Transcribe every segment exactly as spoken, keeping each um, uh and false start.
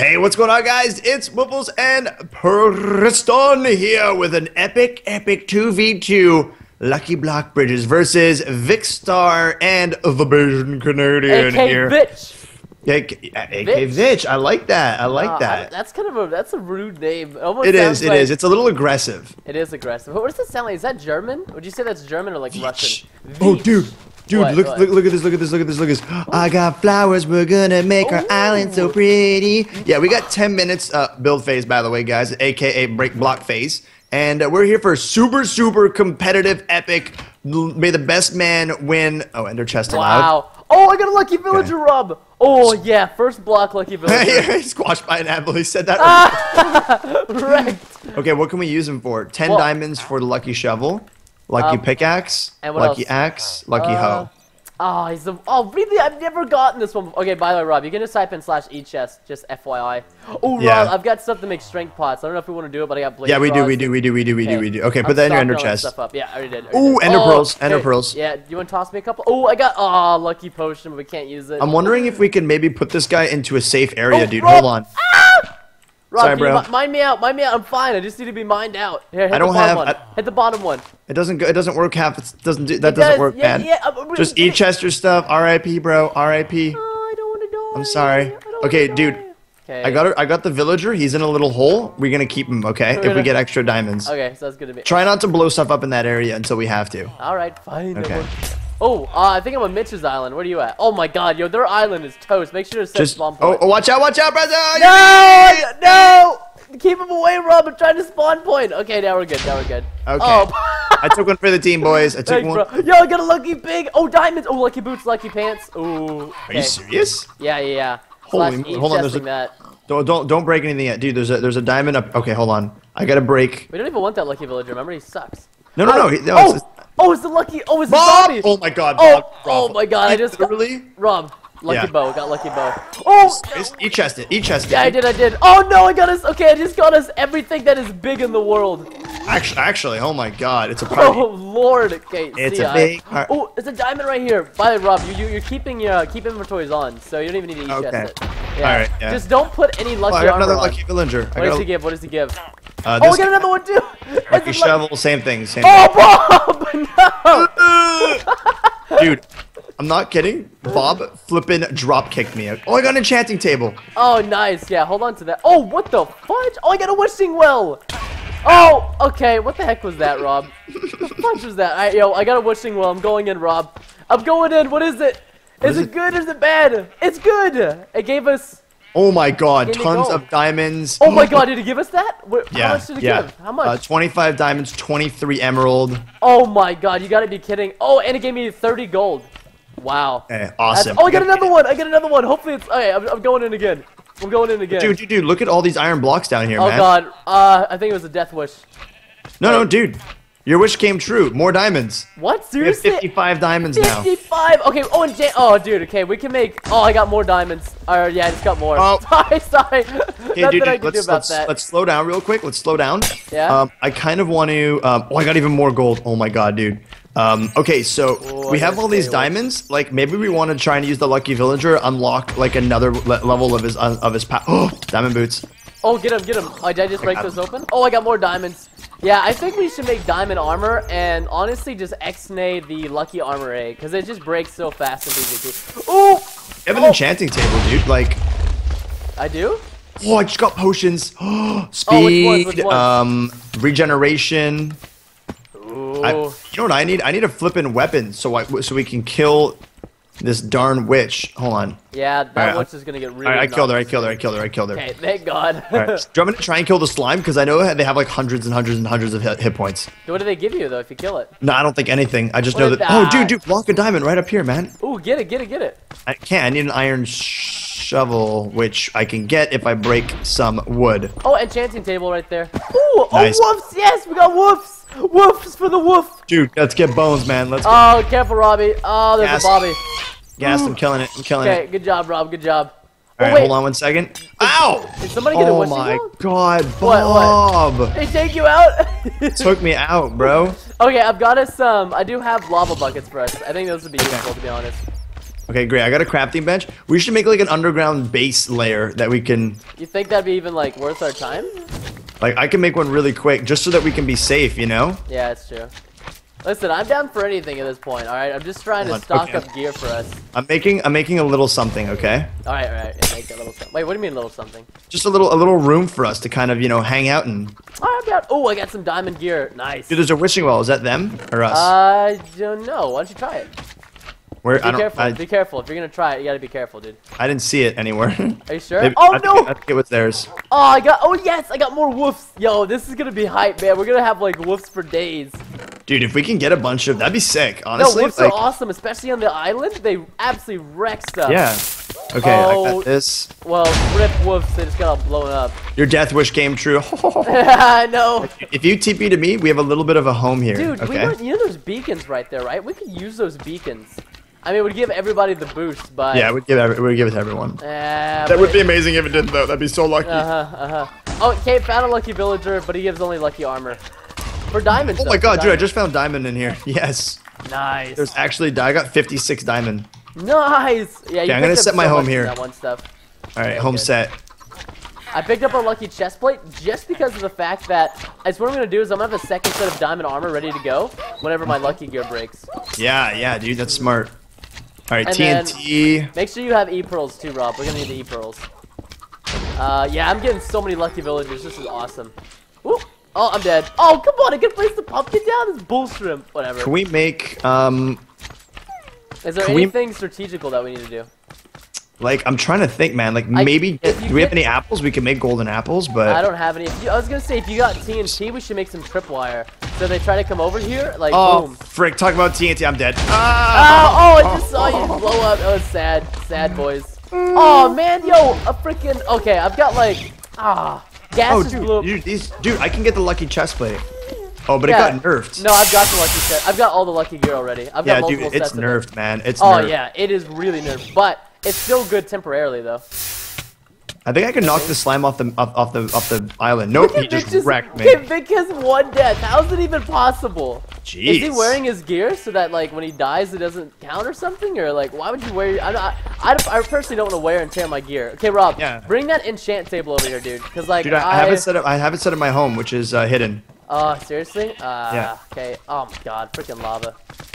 Hey, what's going on, guys? It's Wiffles and Preston here with an epic, epic two v two Lucky Block Bridges versus Vicstar and the Belgian Canadian A K here. Bitch. A K Vitch. I like that. I like Uh, that. I, that's kind of a that's a rude name. It almost It sounds is. It like, is. It's a little aggressive. It is aggressive. What does it sound like? Is that German? Would you say that's German or like Russian? Oh, Vitch. dude. Dude, What, look, what? look, look at this, look at this, look at this, look at this. I got flowers, we're gonna make our Ooh. island so pretty. Yeah, we got ten minutes uh, build phase, by the way, guys, aka break block phase. And uh, we're here for super, super competitive, epic, l- may the best man win. Oh, Ender chest allowed. Wow. Oh, I got a lucky villager rub. Oh yeah, first block lucky villager. Squashed by an apple, he said that. Wrecked. Okay, what can we use him for? ten Well, diamonds for the lucky shovel, lucky Um, pickaxe, and what lucky else? axe, lucky Uh, hoe. Oh, he's the. Oh, really? I've never gotten this one. Okay, by the way, Rob, you can just type in slash e chest, just F Y I. Oh, Rob, Yeah. I've got stuff to make strength pots. I don't know if we want to do it, but I got blade Yeah, we do, straws. we do, we do, we do, we do, we do. Okay, I'm put that in your ender stocking all that chest. Stuff up. Yeah, I already did. I already Ooh, did. ender Oh, pearls, ender okay. pearls. Yeah, do you want to toss me a couple? Oh, I got oh lucky potion, but we can't use it. I'm wondering if we can maybe put this guy into a safe area, Oh, dude. Rob! Hold on. Rob, Sorry, can you bro. mi- mind me out, mind me out. I'm fine. I just need to be mined out. Here, hit I don't the bottom have- one. I- Hit the bottom one. It doesn't go. It doesn't work half. It doesn't do. That It doesn't does, work, yeah, man. yeah, uh, Just really- eat Chester stuff. R I P, bro. R I P. Oh, I don't want to die. I'm sorry. I don't Okay, wanna dude. die. Okay. I got it. I got the villager. He's in a little hole. We're gonna keep him, okay? If we gonna- get extra diamonds. Okay, so that's good to me. Try not to blow stuff up in that area until we have to. All right, fine. then Okay. we'll- Oh, uh, I think I'm on Mitch's island. Where are you at? Oh my God, yo, their island is toast. Make sure to set Just. spawn Oh, point. oh, watch out! Watch out, brother! No, no! Keep him away, Rob. I'm trying to spawn point. Okay, now we're good. Now we're good. Okay. Oh, I took one for the team, boys. I took thanks, one. bro. Yo, I got a lucky pig. Oh, diamonds. Oh, lucky boots, lucky pants. Ooh. Are you serious? Yeah, yeah, yeah. Holy Slash mo- hold on, there's a- e-chesting that. Don't don't don't break anything yet, dude. There's a there's a diamond up. Okay, hold on. I gotta break. We don't even want that lucky villager. Remember, he sucks. No, no, no. Oh, he- no oh, it's, oh, it's the lucky. Oh, it's the Bob! zombie. Oh my God, Oh, Bob. oh my God, I just got- literally. Rob, lucky Yeah. bow. Got lucky bow. Oh. E chest it. E chest it. Yeah, I did, I did. Oh no, I got us. Okay, I just got us everything that is big in the world. Actually, actually, oh my God, it's a party. Oh Lord. Okay, It's see a ya. big par- Oh, it's a diamond right here. By the way, Rob, you, you you're keeping your uh, keep inventories on, so you don't even need to e-chest Okay. it. Yeah. Alright, yeah. Just don't put any lucky Oh, I got armor another on. lucky villager. I What got does a- he give? What does he give? Uh, Oh, this we got another one too. lucky It's a lucky- shovel, same thing, same Oh, Bob! No. thing. Dude, I'm not kidding. Bob flippin' drop kicked me. Oh, I got an enchanting table. Oh, nice. Yeah, hold on to that. Oh, what the fudge? Oh, I got a wishing well. Oh, okay. What the heck was that, Rob? What the fudge was that? I, yo, I got a wishing well. I'm going in, Rob. I'm going in. What is it? Is, is it it? good? Is it bad? It's good. It gave us. Oh my God, Give me tons gold. of diamonds. Oh my God! Did it give us that? What, Yeah, how much did it yeah. give? How much? Uh, twenty-five diamonds, twenty-three emerald. Oh my God! You gotta be kidding. Oh, and it gave me thirty gold. Wow. Okay, That's- awesome. oh, I got another one. I got another one. Hopefully it's. Okay, I'm, I'm going in again. I'm going in again. Dude, dude, dude, look at all these iron blocks down here, oh man. God. Uh, I think it was a death wish. No, no, dude. Your wish came true. More diamonds. What? We have Seriously? fifty-five diamonds now. fifty-five. Okay. Oh, and Jan oh, dude. Okay, we can make. Oh, I got more diamonds. Or yeah, I just got more. Oh. Sorry, sorry. Okay, Nothing dude, I dude can let's, do about let's, that. let's slow down real quick. Let's slow down. Yeah? Um, I kind of want to. Um, oh, I got even more gold. Oh my God, dude. Um, okay, so Oh, we I have gotta all these stay away. diamonds. Like maybe we want to try and use the lucky villager, unlock like another le level of his uh, of his power. Oh, diamond boots. Oh, get him, get him. Oh, did I just break got this open? Oh, I got more diamonds. Yeah, I think we should make diamond armor and honestly just X-nay the lucky armor egg because it just breaks so fast in PvP. Ooh! You have an Oh. enchanting table, dude. Like, I do? oh, I just got potions. Speed, Oh, which ones, which ones? um, regeneration. Ooh. I, you know what I need? I need a flippin' weapon so I so we can kill this darn witch. Hold on. yeah, that Alright, witch is gonna get really All right, I killed her. I nuts. killed her. I killed her. I killed her. Okay, thank God. All right. Do you want me to try and kill the slime? Because I know they have like hundreds and hundreds and hundreds of hit, hit points. What do they give you though if you kill it? No, I don't think anything. I just What know is that. Oh, that? dude, dude, block a diamond right up here, man. Ooh, get it, get it, get it. I can't. I need an iron sh shovel, which I can get if I break some wood. Oh, enchanting table right there. Ooh, Nice. oh, woofs, yes, we got woofs. Woofs for the woof. Dude, let's get bones, man. Let's go. Oh, careful, Robbie. Oh, there's Yes. a Bobby. Gas, I'm killing it. I'm killing Okay, it. good job, Rob. Good job. All right, oh, wait. hold on one second. Ow! Did somebody get a Oh wishing my well? God, What, what? Bob! They take you out? Took me out, bro. Okay, I've got us some. I do have lava buckets for us. I think those would be useful, to be honest. Okay, great. I got a crafting bench. We should make like an underground base layer that we can. You think that'd be even like worth our time? Like I can make one really quick, just so that we can be safe. You know? Yeah, that's true. Listen, I'm down for anything at this point. All right, I'm just trying to stock okay. up gear for us. I'm making. I'm making a little something. Okay. All right, all right. Yeah, make a little. Something. Wait, what do you mean little something? Just a little, a little room for us to kind of, you know, hang out in. Oh, I got. Oh, I got some diamond gear. Nice. Dude, there's a wishing well. Is that them or us? I don't know. Why don't you try it? Where? Be I don't. careful. I, Be careful. If you're gonna try it, you gotta be careful, dude. I didn't see it anywhere. Are you sure? Maybe- oh I no! Think, I think it was theirs. Oh, I got. Oh yes, I got more woofs. Yo, this is gonna be hype, man. We're gonna have like woofs for days. Dude, if we can get a bunch of, that'd be sick. No, Honestly, woofs like, are awesome, especially on the island. They absolutely wreck stuff. yeah. Okay, I Oh. got this. Well, rip woofs. They just got all blown up. Your death wish came true. I know. If you T P to me, we have a little bit of a home here. Dude, we okay. were, you know those beacons right there, right? We could use those beacons. I mean, it would give everybody the boost, but Yeah, we'd give every, we'd give it to everyone. Uh, That would be amazing if it didn't, though. That'd be so lucky. Uh huh. Uh huh. Oh, Kate found a lucky villager, but he gives only lucky armor. For diamonds. Oh though, my for god, dude! I diamonds. just found diamond in here. Yes. Nice. There's actually I got fifty-six diamond. Nice. Yeah. You I'm gonna picked up set my so home much from here. That one stuff. All right, Okay, home good. set. I picked up a lucky chest plate just because of the fact that it's what I'm gonna do is I'm gonna have a second set of diamond armor ready to go whenever my lucky gear breaks. Yeah, yeah, dude, that's smart. All right, And T N T. Make sure you have E pearls too, Rob. We're gonna need the E pearls. Uh, yeah, I'm getting so many lucky villagers. This is awesome. Ooh. Oh, I'm dead. Oh, come on! I can place the pumpkin down. This bull shrimp. Whatever. Can we make um Is there can we- anything strategical that we need to do? like I'm trying to think, man. Like I- maybe if you do we have get- any apples? We can make golden apples, but I don't have any. If you, I was gonna say if you got T N T, we should make some tripwire. So they try to come over here, like oh boom. frick! Talk about T N T. I'm dead. Oh, Ah! oh, I just saw you blow up. That was sad. Sad, boys. Oh, man, yo, a freaking... Okay, I've got, like... Ah, gas Oh, just dude, blew up. dude, these, dude, I can get the lucky chest plate. Oh, but Yeah. it got nerfed. No, I've got the lucky set. I've got all the lucky gear already. I've got yeah, multiple dude, it's sets of it. nerfed, man. It's Oh, nerfed. yeah, it is really nerfed. But it's still good temporarily, though. I think I can knock the slime off the off, off the off the island. Nope, he Vic just, wrecked me. Okay, Vic has one death. How is it even possible? Jeez. Is he wearing his gear so that, like, when he dies, it doesn't count or something? Or, like, why would you wear... I, I, I, I personally don't want to wear and tear my gear. Okay, Rob, Yeah. bring that enchant table over here, dude. Because, like, Dude, I, I have it set up. I have it set at my home, which is uh, hidden. Oh, seriously? Uh, Yeah. Okay. Oh, my God. Freaking lava.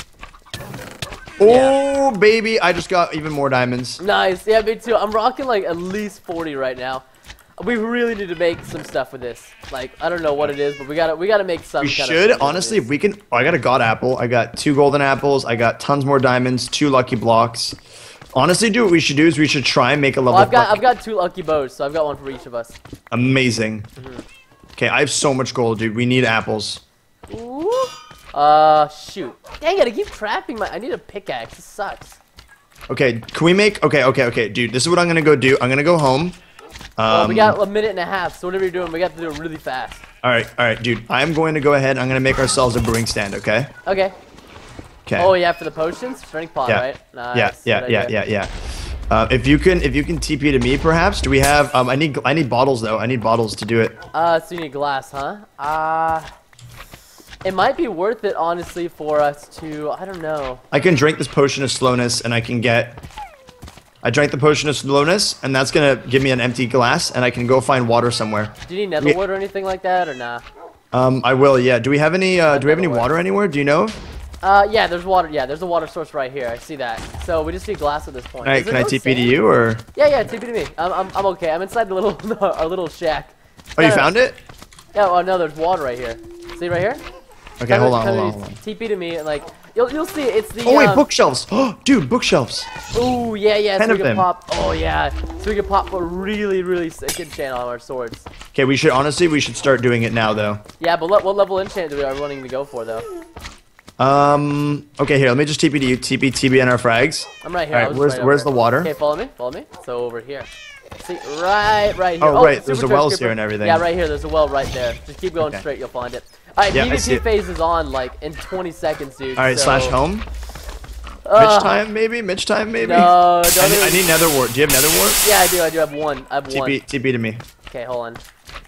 Oh, baby! I just got even more diamonds. Nice. Yeah, me too. I'm rocking, like, at least forty right now. We really need to make some stuff with this. Like, I don't know what it is, but we gotta we gotta make some We kind should of honestly, if we can. Oh, I got a god apple. I got two golden apples. I got tons more diamonds. Two lucky blocks. Honestly, dude, what we should do is we should try and make a level. Well, I've got lucky- I've got two lucky bows, so I've got one for each of us. Amazing. Mm-hmm. Okay, I have so much gold, dude. We need apples. Ooh. Uh, shoot. Dang it, I keep trapping my... I need a pickaxe. This sucks. Okay, can we make? Okay, okay, okay, dude. This is what I'm gonna go do. I'm gonna go home. Um, Well, we got a minute and a half, so whatever you're doing, we got to do it really fast. All right, all right, dude. I'm going to go ahead. I'm gonna make ourselves a brewing stand. Okay. Okay. Okay. Oh, yeah, for the potions? Drink pot, Yeah. right? Nice. Yeah, yeah, Good yeah, idea. yeah, yeah. Uh, if you can, if you can T P to me, perhaps. Do we have? Um, I need, I need bottles though. I need bottles to do it. Uh, so you need glass, huh? Uh... It might be worth it, honestly, for us to... I don't know. I can drink this potion of slowness, and I can get. I drank the potion of slowness, and that's gonna give me an empty glass, and I can go find water somewhere. Do you need netherwood or anything like that, or nah? Um, I will. Yeah. Do we have any? Uh, do we have any Netherwood. water anywhere? Do you know? Uh, yeah, there's water. Yeah, there's a water source right here. I see that. So we just need glass at this point. All right. Is there Can I no T P to sand? you or? Yeah, yeah, T P to me. I'm, I'm, I'm okay. I'm inside the little, our little shack. Oh, you Kinda- found it? Yeah. Oh no, there's water right here. See right here? Okay. Kinda- Hold on. kinda Hold on. Hold on. T P to me and like you'll you'll see it's the. Oh wait, um, bookshelves. Oh, dude, bookshelves. Ooh, yeah, yeah. Ten so of we can them. pop. Oh yeah. So we can pop a really, really sick enchant on our swords. Okay, we should honestly we should start doing it now though. Yeah, but what, what level enchant do we are wanting to go for though? Um. Okay, here. Let me just T P to you. T P T B N our frags. I'm right here. All I right. was Where's right over Where's here. the water? Okay, follow me. Follow me. So over here. See, right, right here. Oh, right, there's Super the wells Charge here Creeper. and everything. Yeah, right here. There's a well right there. Just keep going Okay. straight. You'll find it. All right, Yeah, I see D D P it. phase is on like in twenty seconds, dude. All right. so- Slash home. Uh, Mitch time maybe. Mitch time maybe. No, I don't need, I even- need nether wart. Do you have nether wart? Yeah, I do. I do have one. I have T P one. T P to me. Okay, hold on.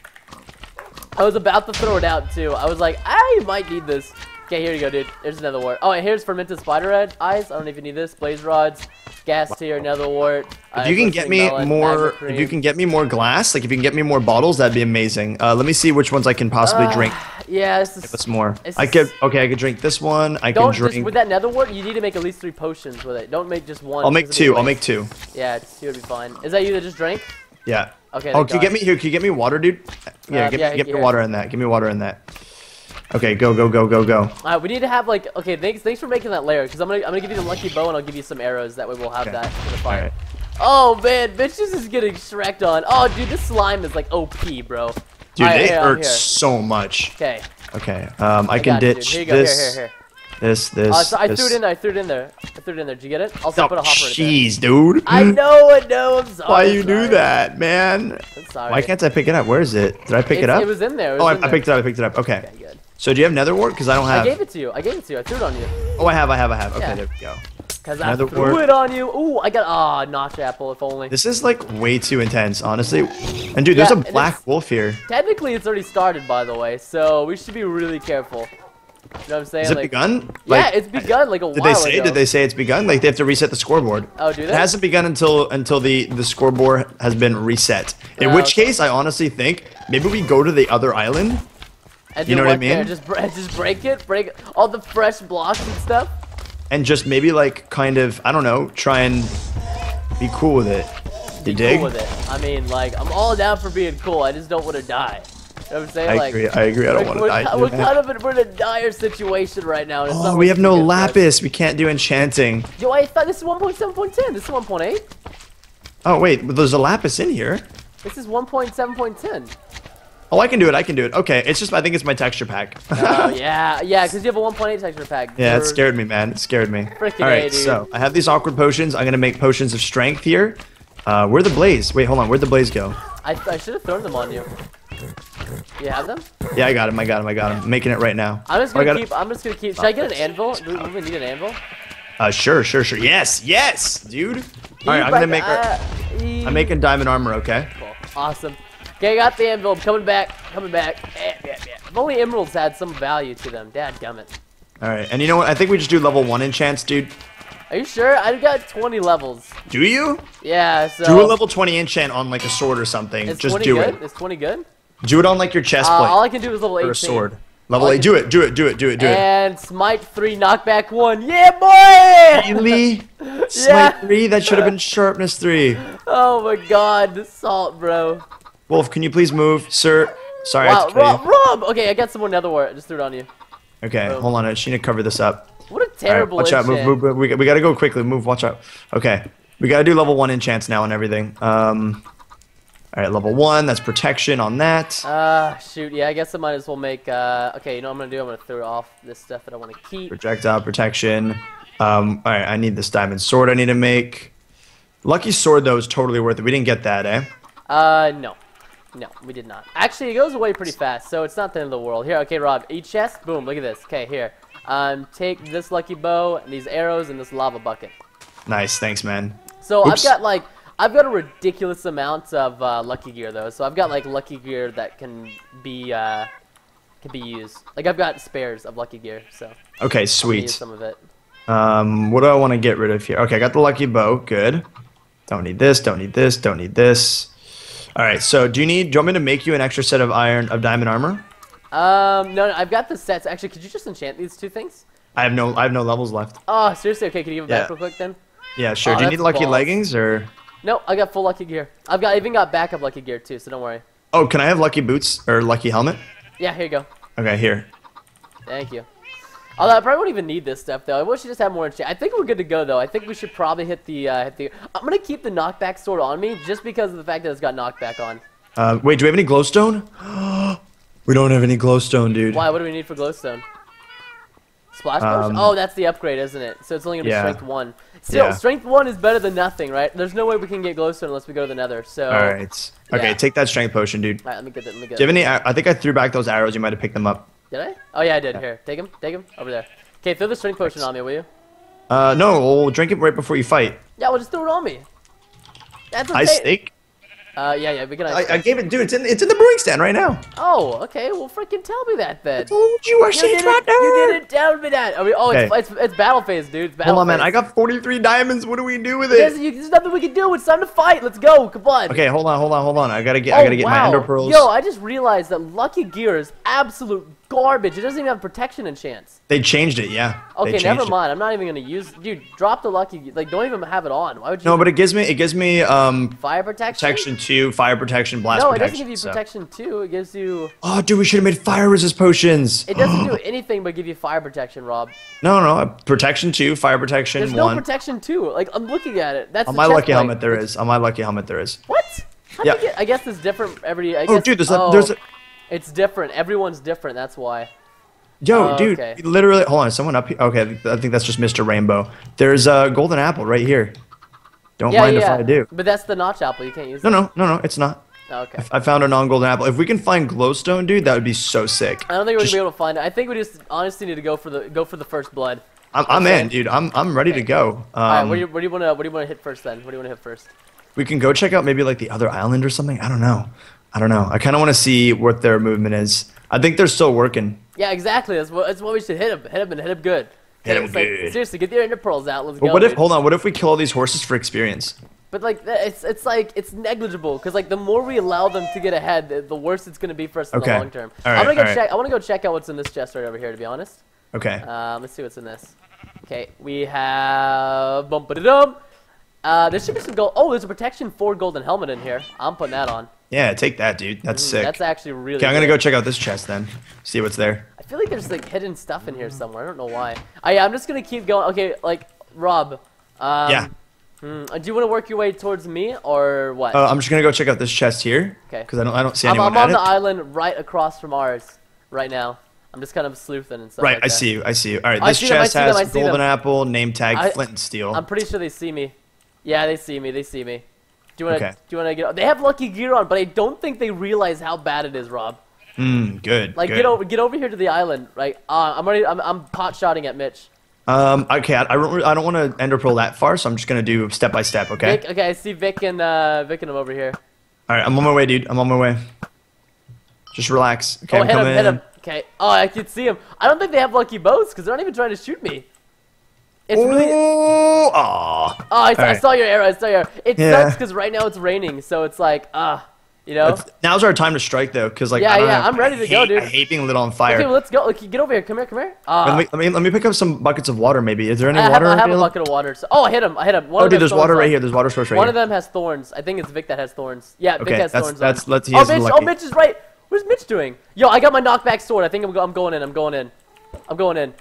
I was about to throw it out too. I was like, I might need this. Okay, here you go, dude. There's another word. Oh, and here's fermented spider ed- eyes. I don't know if you need this. Blaze rods. gas tier, nether wart. If you can get me more, if you can get me more glass, like if you can get me more bottles, that'd be amazing. Uh, let me see which ones I can possibly uh, drink. Yeah, this is. Give us more. This I could. Okay, I could drink this one. I don't can drink. Just, with that nether wart, you need to make at least three potions with it. Don't make just one. I'll make two. I'll make two. Yeah, it's, two would be fine. Is that you that just drank? Yeah. Okay. Oh, can you get me here? Can you get me water, dude? Yeah, Uh, give, yeah, give me here. water in that. Give me water in that. Okay, go, go, go, go, go. Alright, we need to have like. Okay, thanks, thanks for making that layer. Because I'm gonna, I'm gonna give you the lucky bow and I'll give you some arrows. That way we'll have Okay. that for the fire. Alright. Oh man, bitches is getting shreked on. Oh, dude, this slime is like O P, bro. Dude, Alright, they here, I'm hurt here. so much. Okay. Okay, um, I, I can got you, dude. ditch Here you go. Here, this, here, here. this, this, Uh, so I this. threw it in there. I threw it in there. I threw it in there. Did you get it? Also Oh, put a hopper in there. jeez, dude. I know, I know. I'm sorry. Why you I'm do sorry. that, man? I'm sorry. Why can't I pick it up? Where is it? Did I pick it It's- up? It was in there. It oh, was I, in I there. picked it up. I picked it up. Okay. Okay, good. So do you have nether wart? Because I don't have. I gave it to you. I gave it to you. I threw it on you. Oh, I have. I have. I have. Okay, Yeah. there we go. Cause I Nether threw wart. it on you. Ooh, I got ah notch apple. If only. This is like way too intense, honestly. And dude, there's Yeah, a and black it's- wolf here. Technically, it's already started, by the way. So we should be really careful. You know what I'm saying? Is it like, begun? Yeah, Like, it's begun like a Did while they say? ago. Did they say it's begun? Like they have to reset the scoreboard. Oh, do they? It hasn't begun until until the the scoreboard has been reset. In Oh, which okay. case, I honestly think maybe we go to the other island. And you do know what I there? mean? Just, br- just break it, break all the fresh blocks and stuff. And just maybe like kind of I don't know, try and be cool with it. You Be dig? cool with it. I mean, like, I'm all down for being cool. I just don't want to die. You know what I'm saying? I like, agree. I agree. I don't we're, want to we're, die. ki- too, we're man. kind of in, we're in a dire situation right now. And it's not Oh, we looking have no good for us. lapis. We can't do enchanting. Yo, I thought this is one point seven point ten. This is one point eight. Oh wait, but there's a lapis in here. This is one point seven point ten. Oh, I can do it. I can do it. Okay, it's just I think it's my texture pack. Oh yeah, yeah, because you have a one point eight texture pack. Yeah, it You're- scared me, man. It scared me. Frickin' All A, right, dude. so I have these awkward potions. I'm gonna make potions of strength here. Uh, where'd the blaze? Wait, hold on. Where'd the blaze go? I, I should have thrown them on you. You have them? Yeah, I got him. I got him. I got him. I'm making it right now. I'm just Oh, I gonna got keep. I'm just gonna keep. Should I get an anvil? Do we, do we need an anvil? Uh, sure, sure, sure. Yes, yes, dude. All right, I'm gonna make. Our, Uh, I'm making diamond armor. Okay. Cool. Awesome. Okay, I got the anvil. I'm coming back. Coming back. Eh, eh, eh. If only emeralds had some value to them. Dadgummit. All right, and you know what? I think we just do level one enchants, dude. Are you sure? I've got twenty levels. Do you? Yeah, so. Do a level twenty enchant on like a sword or something. Is Just twenty do good? it. Is twenty good? Do it on like your chest Uh, plate all I can do is level eighteen. or a sword. Level all I eight. can- Do it. Do it. Do it. Do it. Do it. And smite three, knockback one. Yeah, boy! Really? Yeah. Smite three? That should have been sharpness three. Oh my god, the salt, bro. Wolf, can you please move, sir? Sorry, I Wow, have to kill Rob, you. Rob! Okay, I got some more nether wart. I just threw it on you. Okay, Boom. hold on. I just need to cover this up. What a All right, terrible watch out. Move, enchant. move, move. We, we gotta go quickly. Move. Watch out. Okay, we gotta do level one enchants now and everything. Um. All right, level one. That's protection on that. Ah, shoot. Yeah, I guess I might as well make, uh, okay, you know what I'm gonna do? I'm gonna throw off this stuff that I want to keep. Projectile protection. Um. All right, I need this diamond sword. I need to make. Lucky sword though is totally worth it. We didn't get that, eh? Uh, no. No, we did not. Actually, it goes away pretty fast, so it's not the end of the world. Here, okay, Rob, eat chest. Boom, look at this. Okay, here. Um, take this lucky bow, these arrows, and this lava bucket. Nice. Thanks, man. So Oops. I've got, like, I've got a ridiculous amount of uh, lucky gear, though. So I've got, like, lucky gear that can be, uh, can be used. Like, I've got spares of lucky gear, so Okay, I'll use sweet. some of it. Um, what do I want to get rid of here? Okay, I got the lucky bow. Good. Don't need this. Don't need this. Don't need this. All right. So, do you need? Do you want me to make you an extra set of iron of diamond armor? Um, no, no, I've got the sets. Actually, could you just enchant these two things? I have no. I have no levels left. Oh, seriously? Okay, can you give it back Yeah. real quick then? Yeah, sure. Oh, do you need that's lucky balls. leggings or? No, I got full lucky gear. I've got I even got backup lucky gear too, so don't worry. Oh, can I have lucky boots or lucky helmet? Yeah, here you go. Okay, here. Thank you. Although I probably won't even need this stuff though. I wish you just had more enchant. I think we're good to go though. I think we should probably hit the uh, hit the. I'm gonna keep the knockback sword on me just because of the fact that it's got knockback on. Uh, wait, do we have any glowstone? We don't have any glowstone, dude. Why? What do we need for glowstone? Splash potion? Um, Oh, that's the upgrade, isn't it? So it's only gonna be yeah. strength one. Still, Yeah. strength one is better than nothing, right? There's no way we can get glowstone unless we go to the Nether. So. All right. Okay, Yeah. take that strength potion, dude. All right, let me get that. Let me get. Do you have any? I think I threw back those arrows. You might have picked them up. Did I? Oh yeah, I did. Here, take him. Take him over there. Okay, throw the strength potion on me, will you? Uh, no, we'll drink it right before you fight. Yeah, well, just throw it on me. That's okay. Ice steak. Uh, yeah, yeah, we can. I, I gave it, dude. It's in it's in the brewing stand right now. Oh, okay. Well, freaking tell me that then. I told you I You said didn't, you didn't tell me that. I mean, oh, it's, Okay. it's it's battle phase, dude. It's battle Hold on, man. phase. I got forty-three diamonds. What do we do with There's, it? you, there's nothing we can do. It's time to fight. Let's go. Come on. Okay, hold on, hold on, hold on. I gotta get Oh, I gotta get wow. my ender pearls. Yo, I just realized that Lucky Gear is absolute garbage. It doesn't even have protection enchants. They changed it, yeah. They Okay, changed never it. mind. I'm not even gonna use. Dude, drop the Lucky. Ge- Like, don't even have it on. Why would you? No, but it gives me it gives me um fire protection. protection two, fire protection, blast No, it protection. doesn't give you so- protection too. It gives you. Oh, dude, we should have made fire resist potions. It doesn't do anything but give you fire protection, Rob. No, no, uh, protection two, fire protection There's one. no protection too. Like, I'm looking at it. That's On the my chest lucky plate. helmet, there is. On my lucky helmet, there is. What? How Yeah. do you get, I guess it's different every. I Oh, guess, dude, there's a oh, there's a It's different. Everyone's different. That's why. yo, Oh, dude. okay. Literally, hold on. Someone up here. Okay, I think that's just Mister Rainbow. There's a golden apple right here. Don't Yeah, mind yeah. if I do. But that's the notch apple. You can't use No, it. no, no, no. It's not. Oh, okay. I found a non-golden apple. If we can find glowstone, dude, that would be so sick. I don't think we're Just- gonna be able to find it. I think we just honestly need to go for the go for the first blood. I'm, I'm Okay. in, dude. I'm I'm ready to go. Um, All right, what do you what do you want to what do you want to hit first then? What do you want to hit first? we can go check out maybe like the other island or something. I don't know. I don't know. I kind of want to see what their movement is. I think they're still working. Yeah, exactly. That's what that's what we should hit him. Hit him and hit him good. Hit him It's like, good. seriously, get your ender pearls out. Let's But go. what if? dude. Hold on. What if we kill all these horses for experience? But like that- it's it's like it's negligible because like the more we allow them to get ahead, the, the worse it's gonna be for us in Okay. the long term. All I'm right, gonna go all right. check. I want to go check out what's in this chest right over here. To be honest. Okay. Um, let's see what's in this. Okay, we have bum ba dum. Uh, there should be some gold. Oh, there's a protection four golden helmet in here. I'm putting that on. Yeah, take that, dude. That's sick. That's actually really. Okay, I'm gonna good. go check out this chest then. See what's there. I feel like there's like hidden stuff in here somewhere. I don't know why. I, I'm just gonna keep going. Okay, like Rob. Um, Yeah. hmm, do you want to work your way towards me or what? Uh, I'm just gonna go check out this chest here. 'Kay. Because I don't I don't see I'm, anyone I'm on at the it. island right across from ours right now. I'm just kind of sleuthing and stuff. Right, like I that. see you. I see you. All right, Oh, I this see them, I chest see them, has I see golden them. apple, name tag, I- flint and steel. I'm pretty sure they see me. Yeah, they see me. They see me. Do you want to? Okay. Do you want to get? They have lucky gear on, but I don't think they realize how bad it is, Rob. Hmm, good. Like, good. get over, get over here to the island. Right? Uh, I'm ready. I'm, I'm pot shotting at Mitch. Um, okay, I, I don't, I don't want to ender pearl that far, so I'm just gonna do step by step. Okay. Vic, okay, I see Vic and uh, Vic and him over here. All right, I'm on my way, dude. I'm on my way. Just relax. Okay, oh, I'm hit him, coming hit in. him. Okay. Oh, I can see him. I don't think they have lucky boats because they're not even trying to shoot me. It's really. Oh, aw. Oh, I, saw- I Alright. saw your arrow. I saw your arrow. It Yeah. sucks because right now it's raining, so it's like, ah, you know. It's- Now's our time to strike, though, because like Yeah, I don't yeah, have- I'm ready I to go, hate- dude. I hate being lit on fire. Okay, well, let's go. Look, get over here. Come here, come here. Ah, let, me, let me let me pick up some buckets of water, maybe. Is there any I have, water? I have a available? bucket of water. So, oh, I hit him. I hit him. One Oh, of dude, them there's thorns water right on. here. There's water source right One here. of them has thorns. I think it's Vic that has thorns. Yeah, Vic Okay, has that's- thorns that's- on. let's- he oh, is Mitch, oh, lucky. Mitch is right. What's Mitch doing? Yo, I got my knockback sword. I think I'm, go I'm going in. I'm going in. I'm going in.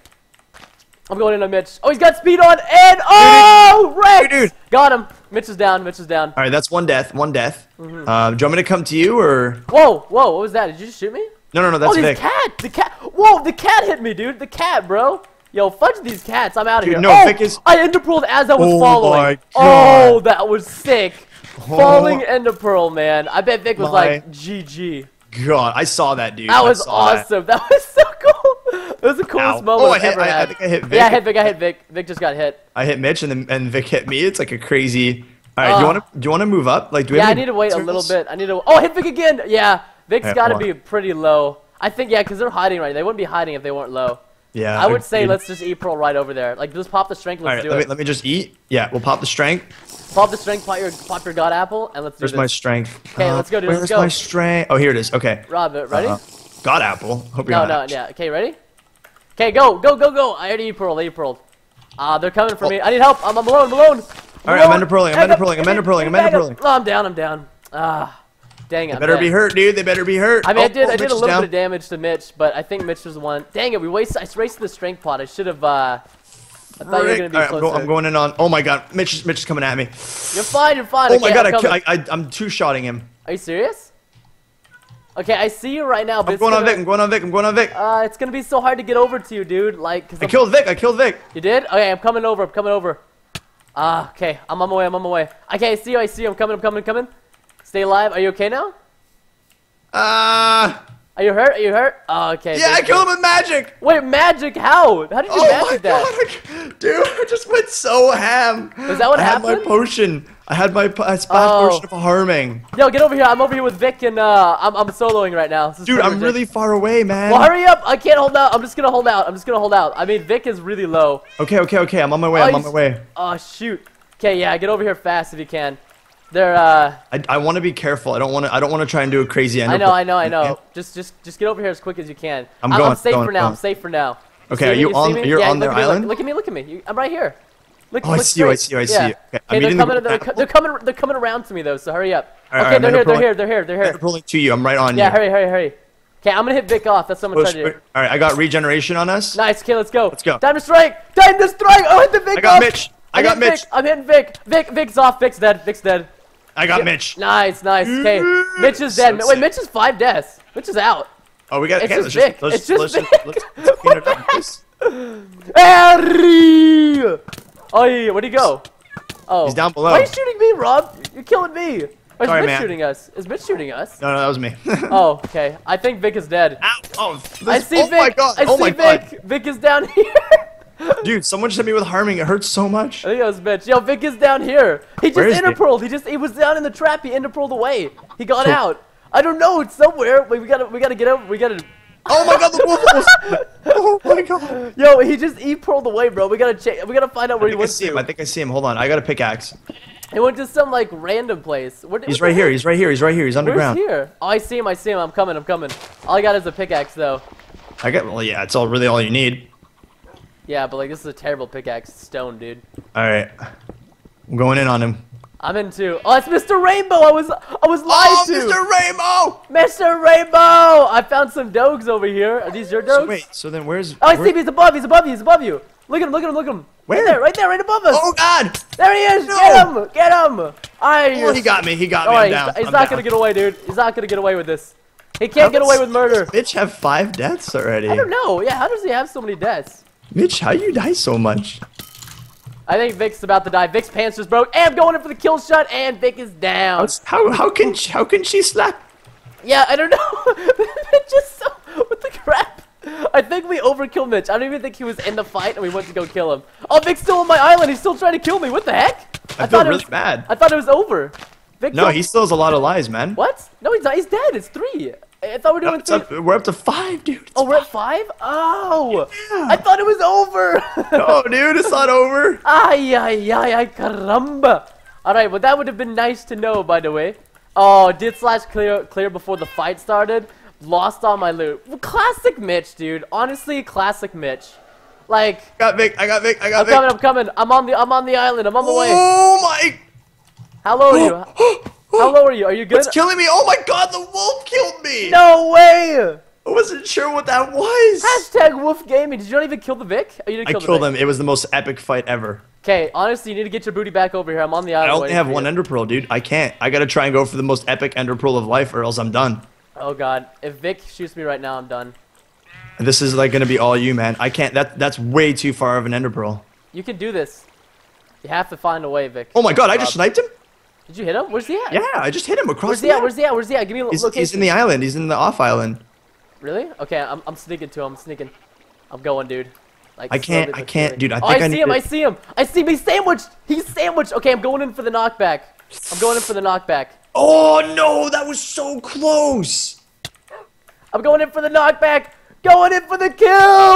I'm going in on Mitch. Oh, he's got speed on, and oh, Rex! Dude, dude. Got him. Mitch is down. Mitch is down. All right, that's one death. One death. Mm-hmm. Um, do you want me to come to you or? Whoa, whoa, what was that? Did you just shoot me? No, no, no. That's oh, Vic. these cat, the cat. Whoa, the cat hit me, dude. The cat, bro. Yo, fudge these cats. I'm out of Dude, here. no, oh, Vic is- I ender pearled as I was Oh following. my Oh, God. that was sick. Oh. Falling ender pearl, man. I bet Vic was My- like, G G. God, I saw that, dude. That I was saw that. awesome. That. was so cool. It was the coolest Ow. moment Oh, I I've hit- ever I- I had. think I hit Vic. Yeah, I hit Vic. I hit Vic. Vic just got hit. I hit Mitch and then and Vic hit me. It's like a crazy. All right, do you Uh, want to do you want to move up? Like, do we Yeah, have I any need to wait a little circles? bit. I need to. Oh, hit Vic again. Yeah, Vic's Hey, got to hold be on. pretty low. I think yeah, because they're hiding right. They wouldn't be hiding if they weren't low. Yeah, I would say agreed. let's just eat pearl right over there. Like just pop the strength. All Let's right, do let me it. let me just eat. Yeah, we'll pop the strength. Pop the strength. Pop your pop your god apple, and let's do Where's this. my strength? Okay, let's go, dude, let's Where's go. my strength? Oh, here it is. Okay. Rob, it. Ready? Uh, God apple. Hope you're no, not. no, yeah. Okay, ready? Okay, go, go, go, go. I already eat pearl. I eat pearl. Ah, they're coming for Oh. me. I need help. I'm, I'm alone. I'm alone. All right, I'm ender pearling, I'm ender pearling, I'm ender pearling, I'm ender pearling. Oh, I'm down. I'm down. Ah, dang it. They I'm better dead. be hurt, dude. They better be hurt. I mean, oh, I did. oh, I did Mitch a is little down. bit of damage to Mitch, but I think Mitch was the one. Dang it, we wasted. I wasted the strength pot. I should have. Uh, I thought you were Right. gonna be All right, I'm, closer. go, I'm going in on. Oh my God, Mitch is Mitch is coming at me. You're fine. You're fine. Oh my okay, God, I'm I, ki- coming. I, I I'm two shotting him. Are you serious? Okay, I see you right now, but I'm it's going on gonna, Vic. I'm going on Vic. I'm going on Vic. Uh, it's gonna be so hard to get over to you, dude. Like, cause I I'm- killed Vic. I killed Vic. You did? Okay, I'm coming over. I'm coming over. Ah, okay. I'm on my way. I'm on my way. Okay, I see you. I see you. I'm coming. I'm coming. I'm coming. Stay alive. Are you okay now? Ah. Are you hurt? Are you hurt? Oh, okay. Yeah, I thank killed you. him with magic. Wait, magic? How? How did you Oh my magic that? God, dude! I just went so ham. Was that what I had my happened? potion. I had my p- uh, splash Oh. potion of harming. Yo, get over here. I'm over here with Vic, and uh, I'm I'm soloing right now. This is Dude, I'm perfect. really far away, man. Well, hurry up! I can't hold out. I'm just gonna hold out. I'm just gonna hold out. I mean, Vic is really low. Okay, okay, okay. I'm on my way. Oh, I'm on he's- my way. Oh shoot. Okay, yeah, get over here fast if you can. They're uh. I, I want to be careful. I don't want to. I don't want to try and do a crazy end. I know, I know, I know. Just just just get over here as quick as you can. I'm I'm, going, I'm safe going, for now. going. I'm safe for now. Okay, see are me? you see on- me? you're yeah, on look their at me, look- island? Look, at me, look at me. You, I'm right here. Look, Oh, I look see you, I straight. see you, I see yeah. you. Okay, I'm Okay, they're eating the coming. They're, ground. co- they're coming. They're coming around to me though. So hurry up. All right, okay, I'm they're gonna here. They're pull- here. They're here. They're They're here. pulling to you. I'm right on Yeah, you. hurry, hurry, hurry. Okay, I'm gonna hit Vic off. That's what I'm gonna Push, try to do. all right, I got regeneration on us. Nice. Okay, let's go. Let's go. Time to strike. Time to strike. Oh, hit the Vic I got off. Mitch. I I'm got hitting Mitch. Vic. I'm hitting Vic. Vic. Vic's off. Vic's dead. Vic's dead. I got Mitch. Nice, nice. Okay, Mm, Mitch is so dead. Wait, sick. Mitch is five deaths. Mitch is out. Oh, we got. It's Okay, just let's Vic. let's It's just let's Vic. let's, let's clean it up, please. Harry! Oh, yeah, where'd he go? Oh, He's down below. Why are you shooting me, Rob? You're killing me. Or is Sorry, Mitch man. shooting us? Is Mitch shooting us? No, no, that was me. Oh, okay. I think Vic is dead. Ow! Oh, this, I see oh Vic. my god! I oh see my Vic. god! Vic is down here. Dude, someone just hit me with harming. It hurts so much. I think that was Mitch. Yo, Vic is down here. He Where just is Vic? interpearled. He just he was down in the trap. He interpearled away. He got So- out. I don't know. It's somewhere. Wait, we gotta we gotta get over. We gotta. Oh my god! The wolf almost. Oh my god! Yo, he just e pearled away, bro. We gotta check. We gotta find out I where he think I went see to. him. I think I see him. Hold on. I got a pickaxe. He went to some like random place. Where, He's what right the here. heck? He's right here. He's right here. He's Where's underground. here? Oh, I see him. I see him. I'm coming. I'm coming. All I got is a pickaxe, though. I got. Well, yeah. It's all really all you need. Yeah, but like this is a terrible pickaxe. Stone, dude. All right. I'm going in on him. I'm into. Oh, it's Mister Rainbow. I was I was lied Oh, to. Mister Rainbow! Mister Rainbow. I found some dogs over here. Are these your dogs? So wait. So then where's? Oh, I where- see him. He's above. He's above you. He's above you. Look at him. Look at him. Look at him. Where? Right there. Right there. Right above us. Oh god! There he is. No. Get him. Get him. I. Oh, he got me. He got me. All I'm right, down. he's, he's I'm not down. gonna get away, dude. He's not gonna get away with this. He How can't get does- away with murder. does Mitch have five deaths already. I don't know. Yeah, how does he have so many deaths? Mitch, how you die so much? I think Vic's about to die. Vic's pants just broke. And I'm going in for the kill shot, and Vic is down. How's- How how can she, how can she slap? Yeah, I don't know. Mitch is so. What the crap? I think we overkilled Mitch. I don't even think he was in the fight, and we went to go kill him. Oh, Vic's still on my island. He's still trying to kill me. What the heck? I, feel thought it really was, bad. I thought it was over. Vic No, killed- he still has a lot of lives, man. What? No, he's not. He's dead. It's three. I thought we were No, doing it's three. up, we're up to five, dude. It's Oh, we're at five? Oh! Yeah. I thought it was over! No, dude, it's not over. Ay, ay, ay, ay, caramba! Alright, well, that would have been nice to know, by the way. Oh, did slash clear clear before the fight started. Lost all my loot. Well, classic Mitch, dude. Honestly, classic Mitch. Like, I got Vic. I got Vic. I got I'm Vic. coming, I'm coming. I'm on the I'm on the island. I'm on the way. Oh my! How low are you? How low are you? Are you good? It's killing me. Oh my god, the wolf killed me. No way! I wasn't sure what that was. Hashtag Wolf Gaming. Did you not even kill the Vic? Oh, you didn't I kill killed the Vic. him. It was the most epic fight ever. Okay, honestly, you need to get your booty back over here. I'm on the I island. only waiting have for one you. ender pearl, dude. I can't. I gotta try and go for the most epic ender pearl of life, or else I'm done. Oh god, if Vic shoots me right now, I'm done. And this is like gonna be all you, man. I can't. That that's way too far of an ender pearl. You can do this. You have to find a way, Vic. Oh my god, I just Rob. sniped him. Did you hit him? Where's he at? Yeah, I just hit him across Where's the he at? map. Where's he at? Where's he at? Give me a He's, location. he's in the island. He's in the off island. Really? Okay, I'm, I'm sneaking to him. I'm sneaking. I'm going, dude. Like, I can't- slowly I but can't, surely. dude, I oh, think I I see need him. to- I see him. I see him. He's sandwiched. He's sandwiched. Okay, I'm going in for the knockback. I'm going in for the knockback. Oh no, that was so close. I'm going in for the knockback. Going in for the kill.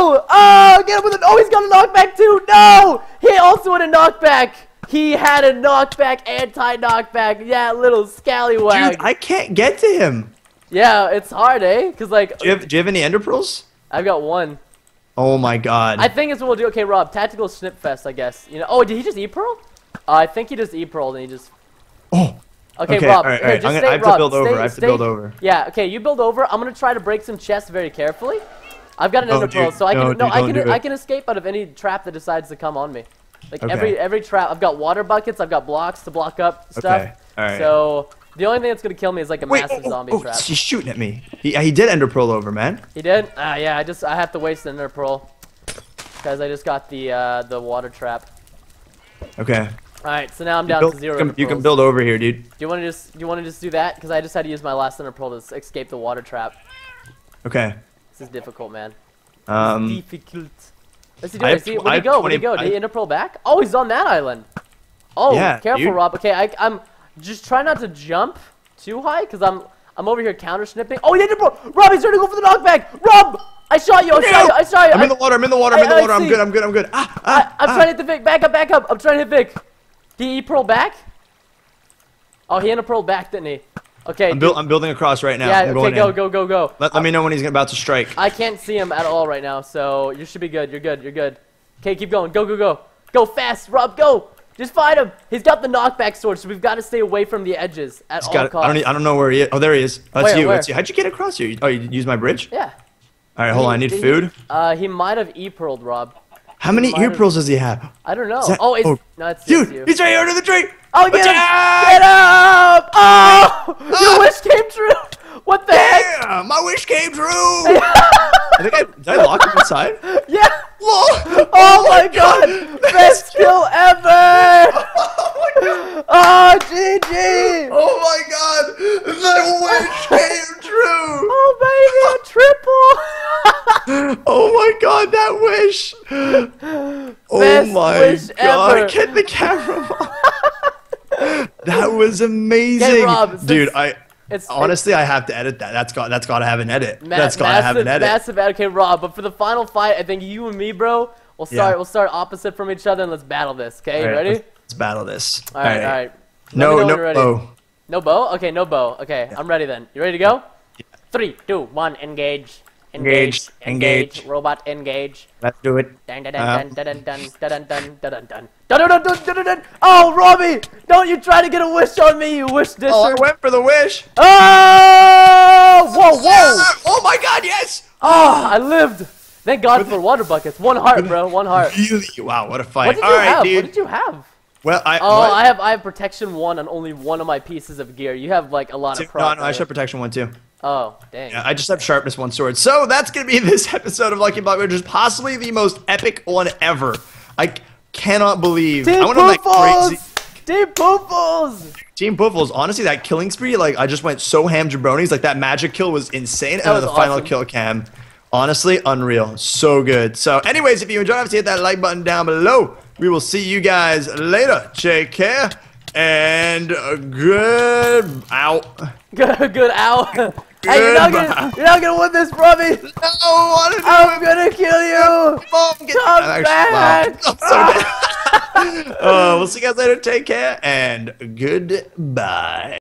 Oh, get him with an. Oh, he's got a knockback too. No, he also had a knockback. He had a knockback, anti-knockback. Yeah, little scallywag. Dude, I can't get to him. Yeah, it's hard, eh? Cause like Do you have, do you have any ender pearls? I've got one. Oh my god. I think it's what we'll do. Okay, Rob, tactical snip fest, I guess. You know. Oh, did he just e-pearl? Uh, I think he just e-pearled and he just. oh. Okay, Okay, Rob. alright, here, alright, just I'm gonna- stay, I have to Rob, build over, stay- I have to stay- build over. Yeah. Okay, you build over. I'm gonna try to break some chests very carefully. I've got an No, ender pearl, dude, so I no, can no, dude, I don't can do I it. can escape out of any trap that decides to come on me. Like Okay. every every trap. I've got water buckets. I've got blocks to block up stuff. Okay, alright. So the only thing that's gonna kill me is like a Wait, massive oh, zombie oh, oh, trap. he's shooting at me. He, he did ender pearl over, man. He did? Ah, yeah. I just I have to waste an ender pearl because I just got the uh, the water trap. Okay. All right, so now I'm down Build- to zero. you, can, ender you can pearls. build over here, dude. Do you want to just do you want to just do that? Because I just had to use my last ender pearl to s- escape the water trap. Okay. This is difficult, man. Um, Difficult. What's he I doing? have Is he, tw- where'd I he have go? Where'd he twenty go? Did he I- ender pearl back? Oh, he's on that island. Oh, Yeah, careful, dude. Rob. Okay, I, I'm just try not to jump too high because I'm I'm over here counter snipping. Oh yeah, bro. Rob, he's trying to go for the knockback. Rob, I shot you. I shot you. I shot you. I'm I, in the water. I'm in the water. I'm I- in the I water. I'm see. good. I'm good. I'm good. Ah, I, ah, I'm ah. trying to hit the Vic. Back up, back up. I'm trying to hit Vic. Did he pearl back? Oh, he had a pearl back, didn't he? Okay. I'm, build, I'm building across right now. yeah. I'm Okay. going Go. in. Go. Go. Go. Let, let me know when he's about to strike. I can't see him at all right now, so you should be good. You're good. You're good. Okay, keep going. Go. Go. Go. Go fast, Rob. Go. Just fight him. He's got the knockback sword, so we've got to stay away from the edges at He's all got it. costs. I don't, e- I don't know where he is. Oh, there he is. Oh, that's Where, you. where? That's you. How'd you get across here? Oh, you used my bridge? Yeah. All right, hold on. I He- need did he- food. Uh, he might have e-pearled, Rob. How many might ear have- pearls does he have? I don't know. that- oh, it's oh, no, it's just Dude, you. he's right here under the tree. Oh, get Watch him! out! Get up! Oh, your wish came true. What the heck? Yeah, my wish came true. I think I did I lock him inside. Yeah. Whoa. Oh my God! Best kill ever! Oh, G G! Oh my God! The wish came true. Oh baby, a triple! Oh my God, that wish. Oh Best my wish God! ever. Get the camera on. That was amazing, Okay, Rob, since dude. I it's honestly, I have to edit that. That's got that's got to have an edit. Ma- that's got to massive, have an edit. Massive, okay, Rob. But for the final fight, I think you and me, bro, we'll start. Yeah. We'll start opposite from each other and let's battle this. Okay, All you right, ready? Let's, let's battle this. All right, all right. Let me No, know when no, you're ready. oh. No bow? Okay, no bow. Okay, I'm ready then. You ready to go? Three, two, one, engage. Engage, engage. Robot engage. Let's do it. Dun dun Uh, dun dun dun dun dun dun dun dun dun dun dun dun dun dun. Oh, Robbie! Don't you try to get a wish on me, you wish disher. Oh, I went for the wish. Oh! Whoa, whoa! Ah, oh my God, yes. Oh, I lived. Thank God for water buckets. One heart, bro. One heart. Really? Wow, what a fight. What did All you right, have? dude. What did you have? Well, I. Oh, what? I have I have protection one on only one of my pieces of gear. You have like a lot of No, prop. no, I right? should have protection one too. Oh, dang. Yeah, I just have sharpness one sword. So that's gonna be this episode of Lucky Block, which is possibly the most epic one ever. I c- cannot believe. Team I went on that crazy. Poofles! Team Poofles! Team Poofles, honestly, that killing spree, like I just went so ham jabronis. Like that magic kill was insane, and then was the final awesome. kill cam, honestly, unreal, so good. So, anyways, if you enjoyed, obviously hit that like button down below. We will see you guys later. Take care and uh, good out. Good, good ow. Hey, you're not gonna, you're not gonna win this, Robbie. No, I wanna do I'm it. gonna kill you. Mom, get Come I'm back. Wow. I'm so dead. uh, we'll see you guys later. Take care and goodbye.